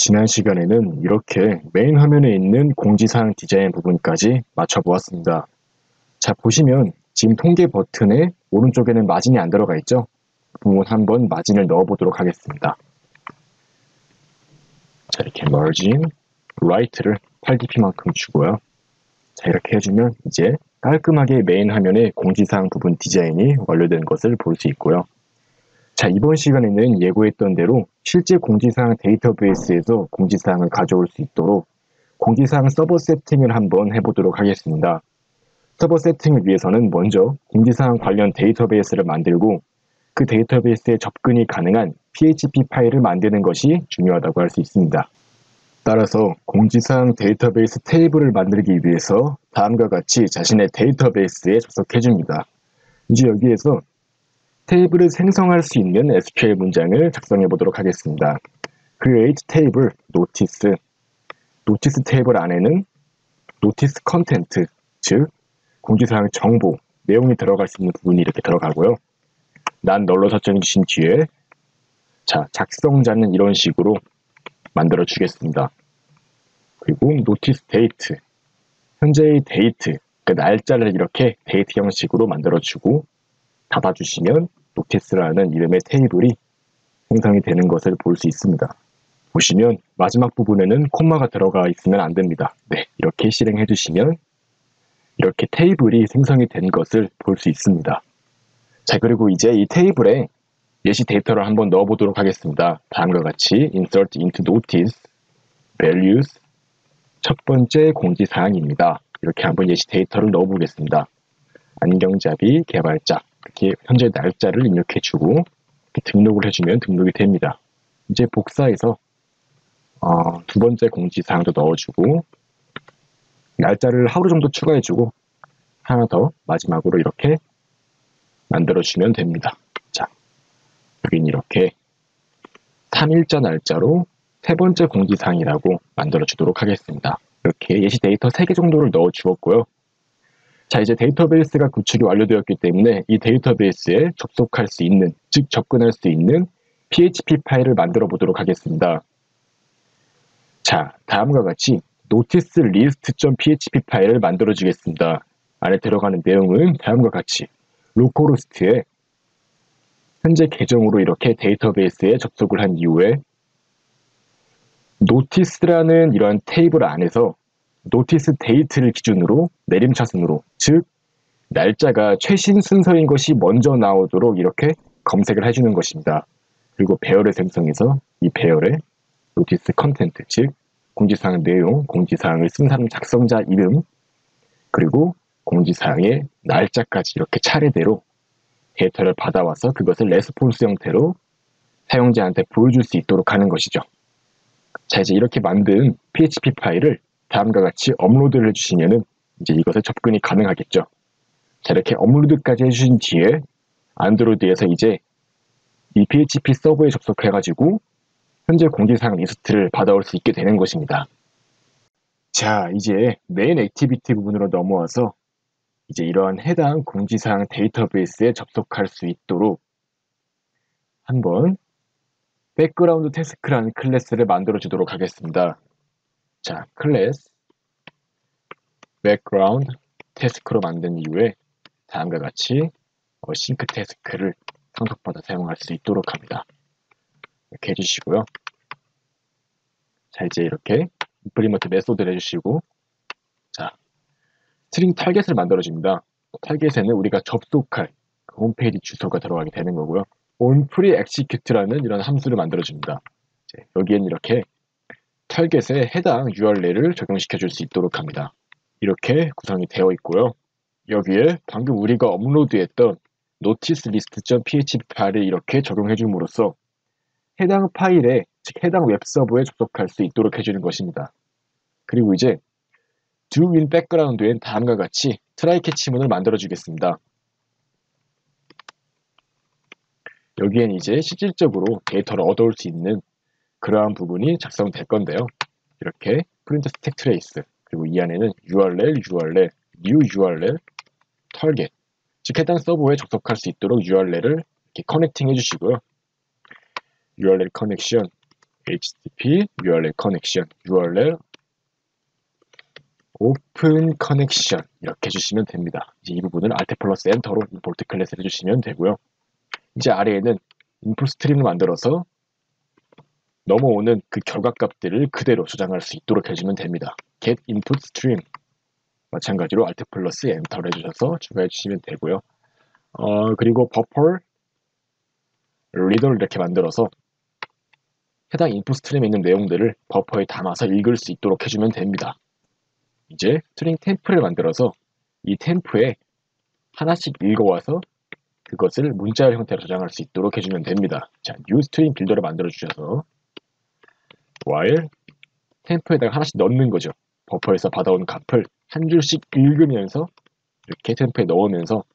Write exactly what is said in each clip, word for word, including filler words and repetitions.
지난 시간에는 이렇게 메인 화면에 있는 공지사항 디자인 부분까지 맞춰보았습니다. 자, 보시면 지금 통계 버튼에 오른쪽에는 마진이 안 들어가 있죠? 그 부분 한번 마진을 넣어보도록 하겠습니다. 자, 이렇게 margin, right를 팔 디피만큼 주고요. 자, 이렇게 해주면 이제 깔끔하게 메인 화면에 공지사항 부분 디자인이 완료된 것을 볼 수 있고요. 자, 이번 시간에는 예고했던 대로 실제 공지사항 데이터베이스에서 공지사항을 가져올 수 있도록 공지사항 서버 세팅을 한번 해보도록 하겠습니다. 서버 세팅을 위해서는 먼저 공지사항 관련 데이터베이스를 만들고 그 데이터베이스에 접근이 가능한 피에이치피 파일을 만드는 것이 중요하다고 할 수 있습니다. 따라서 공지사항 데이터베이스 테이블을 만들기 위해서 다음과 같이 자신의 데이터베이스에 접속해줍니다. 이제 여기에서 테이블을 생성할 수 있는 에스큐엘 문장을 작성해 보도록 하겠습니다. create table notice, notice 테이블 안에는 notice content, 즉 공지사항 정보, 내용이 들어갈 수 있는 부분이 이렇게 들어가고요. 난 널로 설정해 주신 뒤에 자, 작성자는 이런 식으로 만들어 주겠습니다. 그리고 notice date, 현재의 데이트, 그 날짜를 이렇게 데이트 형식으로 만들어 주고 닫아주시면 노티스라는 이름의 테이블이 생성이 되는 것을 볼 수 있습니다. 보시면 마지막 부분에는 콤마가 들어가 있으면 안 됩니다. 네, 이렇게 실행해 주시면 이렇게 테이블이 생성이 된 것을 볼 수 있습니다. 자, 그리고 이제 이 테이블에 예시 데이터를 한번 넣어보도록 하겠습니다. 다음과 같이 insert into notice values 첫 번째 공지사항입니다. 이렇게 한번 예시 데이터를 넣어보겠습니다. 안경잡이 개발자, 이렇게 현재 날짜를 입력해주고 이렇게 등록을 해주면 등록이 됩니다. 이제 복사해서 어, 두 번째 공지사항도 넣어주고 날짜를 하루 정도 추가해주고 하나 더 마지막으로 이렇게 만들어주면 됩니다. 자, 여긴 이렇게 삼 일자 날짜로 세 번째 공지사항이라고 만들어주도록 하겠습니다. 이렇게 예시 데이터 세 개 정도를 넣어주었고요. 자, 이제 데이터베이스가 구축이 완료되었기 때문에 이 데이터베이스에 접속할 수 있는, 즉 접근할 수 있는 피에이치피 파일을 만들어 보도록 하겠습니다. 자, 다음과 같이 noticelist.php 파일을 만들어 주겠습니다. 안에 들어가는 내용은 다음과 같이 localhost에 현재 계정으로 이렇게 데이터베이스에 접속을 한 이후에 notice라는 이런 테이블 안에서 노티스 데이트를 기준으로 내림차순으로, 즉 날짜가 최신 순서인 것이 먼저 나오도록 이렇게 검색을 해주는 것입니다. 그리고 배열을 생성해서 이 배열에 노티스 컨텐트, 즉 공지사항 내용, 공지사항을 쓴 사람 작성자 이름, 그리고 공지사항의 날짜까지 이렇게 차례대로 데이터를 받아와서 그것을 레스폰스 형태로 사용자한테 보여줄 수 있도록 하는 것이죠. 자, 이제 이렇게 만든 피에이치피 파일을 다음과 같이 업로드를 해주시면은 이제 이것에 접근이 가능하겠죠. 자, 이렇게 업로드까지 해주신 뒤에 안드로이드에서 이제 이 피에이치피 서버에 접속해가지고 현재 공지사항 리스트를 받아올 수 있게 되는 것입니다. 자, 이제 메인 액티비티 부분으로 넘어와서 이제 이러한 해당 공지사항 데이터베이스에 접속할 수 있도록 한번 백그라운드 태스크라는 클래스를 만들어 주도록 하겠습니다. 자, 클래스 background 태스크로 만든 이후에 다음과 같이 어, 싱크 태스크를 상속받아 사용할 수 있도록 합니다. 이렇게 해주시고요. 자, 이제 이렇게 임플리먼트 메소드를 해주시고, 자, 스트링 타겟을 만들어줍니다. 타겟에는 우리가 접속할 그 홈페이지 주소가 들어가게 되는 거고요. onPreExecute라는 이런 함수를 만들어줍니다. 이제 여기엔 이렇게 타겟에 해당 유알엘을 적용시켜 줄 수 있도록 합니다. 이렇게 구성이 되어 있고요. 여기에 방금 우리가 업로드했던 noticelist.php 파일을 이렇게 적용해 줌으로써 해당 파일에, 즉 해당 웹서버에 접속할 수 있도록 해주는 것입니다. 그리고 이제 do in background엔 다음과 같이 try catch문을 만들어 주겠습니다. 여기엔 이제 실질적으로 데이터를 얻어올 수 있는 그러한 부분이 작성될 건데요. 이렇게 print stack trace, 그리고 이 안에는 유알엘, 유알엘, new 유알엘, target, 즉 해당 서버에 접속할 수 있도록 유알엘을 이렇게 커넥팅 해주시고요. 유알엘 커넥션 에이치티티피 유알엘 커넥션, 유알엘 오픈 커넥션 이렇게 해주시면 됩니다. 이제 이 부분을 Alt 플러스 엔터로 임포트 클래스를 해주시면 되고요. 이제 아래에는 인풋 스트림을 만들어서 넘어오는 그 결과값들을 그대로 저장할 수 있도록 해주면 됩니다. get input stream 마찬가지로 Alt 플러스 엔터를 해주셔서 추가해 주시면 되고요. 어, 그리고 버퍼 리더를 이렇게 만들어서 해당 인풋 스트림에 있는 내용들을 버퍼에 담아서 읽을 수 있도록 해주면 됩니다. 이제 스트링 템프를 만들어서 이 템프에 하나씩 읽어와서 그것을 문자열 형태로 저장할 수 있도록 해주면 됩니다. 자, new string 빌더를 만들어 주셔서 while 템프에다가 하나씩 넣는 거죠. 버퍼에서 받아온 값을 한 줄씩 읽으면서 이렇게 템프에 넣으면서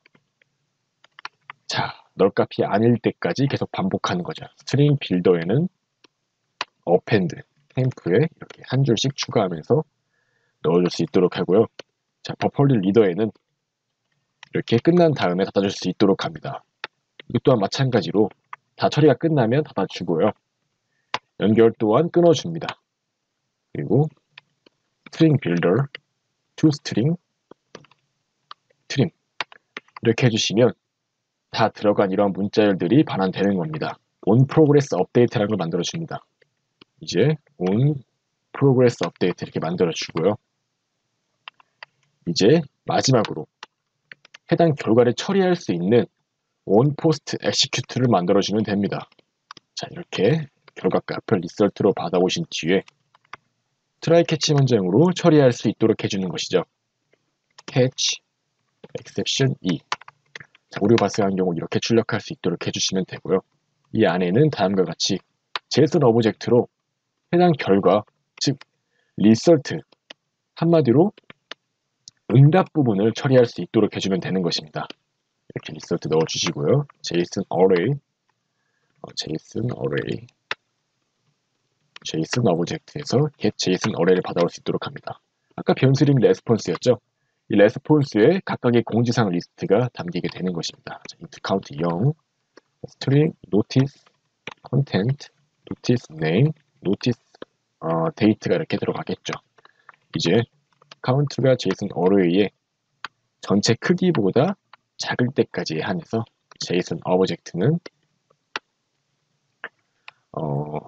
자, 널 값이 아닐 때까지 계속 반복하는 거죠. 스트링 빌더에는 append 템프에 이렇게 한 줄씩 추가하면서 넣어줄 수 있도록 하고요. 자, 버퍼 리더에는 이렇게 끝난 다음에 닫아줄 수 있도록 합니다. 이것 또한 마찬가지로 다 처리가 끝나면 닫아주고요. 연결 또한 끊어줍니다. 그리고 string builder to string trim 이렇게 해주시면 다 들어간 이러한 문자열들이 반환되는 겁니다. on progress update라는 걸 만들어줍니다. 이제 on progress update 이렇게 만들어주고요. 이제 마지막으로 해당 결과를 처리할 수 있는 on post execute를 만들어주면 됩니다. 자, 이렇게 결과 값을 리설트로 받아오신 뒤에 try catch 문장으로 처리할 수 있도록 해주는 것이죠. catch exception E 자, 오류가 발생한 경우 이렇게 출력할 수 있도록 해주시면 되고요. 이 안에는 다음과 같이 제이슨 오브젝트로 해당 결과, 즉 리설트 한마디로 응답 부분을 처리할 수 있도록 해주면 되는 것입니다. 이렇게 리설트 넣어주시고요. 제이슨 array 어, 제이슨 array 제이슨 오브젝트에서 get 제이슨 array를 받아올 수 있도록 합니다. 아까 변수 이름이 레스폰스였죠. 이 레스폰스에 각각의 공지사항 리스트가 담기게 되는 것입니다. 자, int count 영, string notice content, notice name, notice 어, date가 이렇게 들어가겠죠. 이제 count가 제이슨 array의 전체 크기보다 작을 때까지에 한해서 제이슨 오브젝트는 어,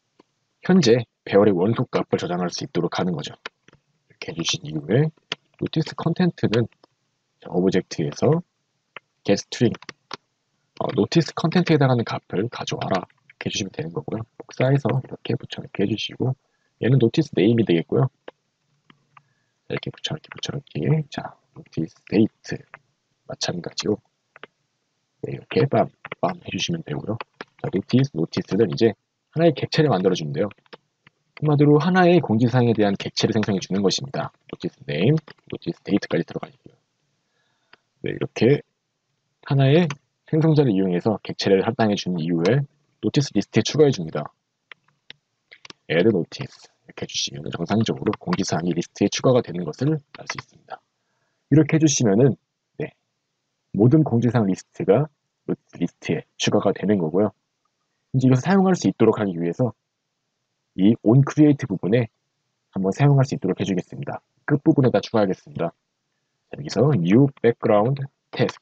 현재 배열의 원소값을 저장할 수 있도록 하는 거죠. 이렇게 해주신 이후에 notice content는 오브젝트에서 getString 어, notice content에 해당하는 값을 가져와라 이렇게 해주시면 되는 거고요. 복사해서 이렇게 붙여넣기 해주시고 얘는 notice name이 되겠고요. 이렇게 붙여넣기 붙여넣기 자 notice date 마찬가지로 네, 이렇게 빰 빰 해주시면 되고요. 자, notice notice는 이제 하나의 객체를 만들어주는데요. 한마디로 하나의 공지사항에 대한 객체를 생성해 주는 것입니다. notice name, notice date까지 들어가고요. 네, 이렇게 하나의 생성자를 이용해서 객체를 할당해 준 이후에 notice 리스트에 추가해 줍니다. add notice 이렇게 해주시면 정상적으로 공지사항이 리스트에 추가가 되는 것을 알 수 있습니다. 이렇게 해주시면은 네, 모든 공지사항 리스트가 리스트에 추가가 되는 거고요. 이제 이것을 사용할 수 있도록 하기 위해서 이 onCreate 부분에 한번 사용할 수 있도록 해주겠습니다. 끝부분에다 추가하겠습니다. 여기서 new background task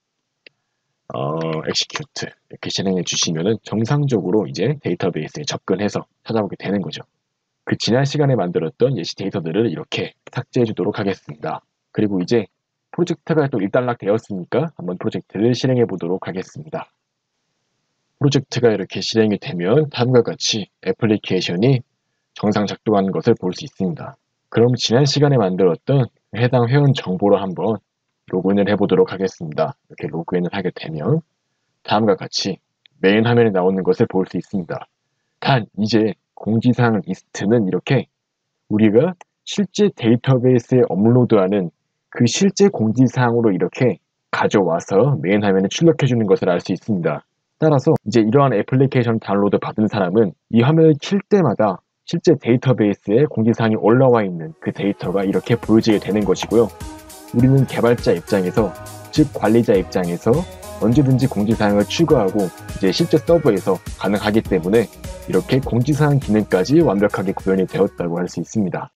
어, execute 이렇게 진행해 주시면은 정상적으로 이제 데이터베이스에 접근해서 찾아오게 되는 거죠. 그 지난 시간에 만들었던 예시 데이터들을 이렇게 삭제해 주도록 하겠습니다. 그리고 이제 프로젝트가 또 일단락 되었으니까 한번 프로젝트를 실행해 보도록 하겠습니다. 프로젝트가 이렇게 실행이 되면 다음과 같이 애플리케이션이 정상 작동하는 것을 볼 수 있습니다. 그럼 지난 시간에 만들었던 해당 회원 정보로 한번 로그인을 해보도록 하겠습니다. 이렇게 로그인을 하게 되면 다음과 같이 메인 화면에 나오는 것을 볼 수 있습니다. 단 이제 공지사항 리스트는 이렇게 우리가 실제 데이터베이스에 업로드하는 그 실제 공지사항으로 이렇게 가져와서 메인 화면에 출력해주는 것을 알 수 있습니다. 따라서 이제 이러한 애플리케이션 다운로드 받은 사람은 이 화면을 킬 때마다 실제 데이터베이스에 공지사항이 올라와 있는 그 데이터가 이렇게 보여지게 되는 것이고요. 우리는 개발자 입장에서, 즉 관리자 입장에서 언제든지 공지사항을 추가하고 이제 실제 서버에서 가능하기 때문에 이렇게 공지사항 기능까지 완벽하게 구현이 되었다고 할 수 있습니다.